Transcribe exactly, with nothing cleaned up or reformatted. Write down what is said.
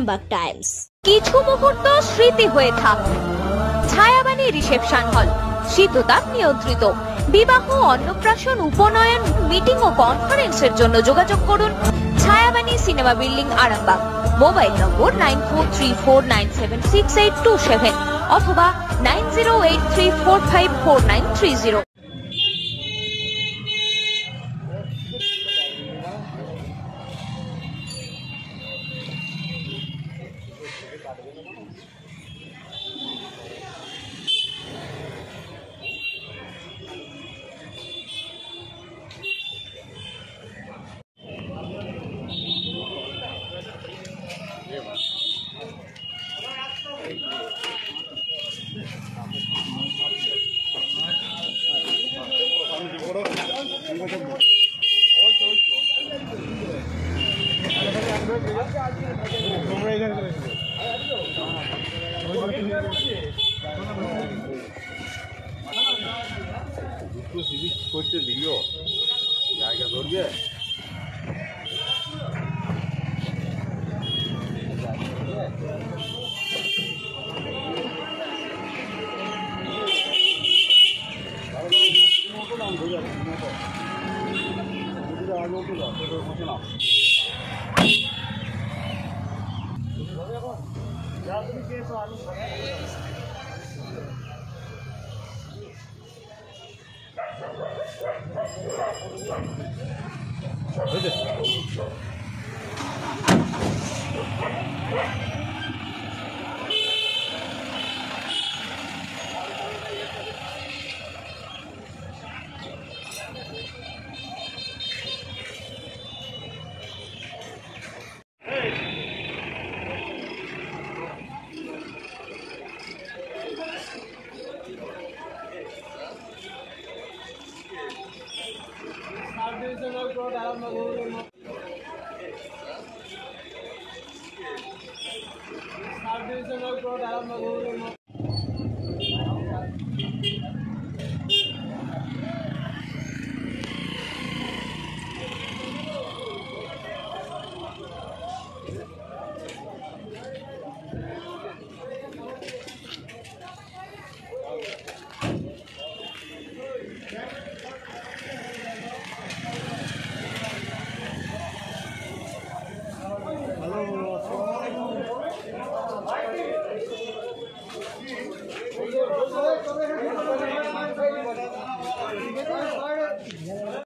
Arambagh Times. কিছু মুহূর্ত স্মৃতি হয়ে থাক। ছায়াবাণী রিসেপশন হল, শীততাপ নিয়ন্ত্রিত। বিবাহ, অন্নপ্রাশন, উপনয়ন, মিটিং ও কনফারেন্সের জন্য যোগাযোগ করুন Chhayabani cinema building, Arambagh. Mobile number nine four three four nine seven six eight two seven অথবা nine zero eight three four five four nine three zero. করতে দিও জায়গা ধরবে Hello.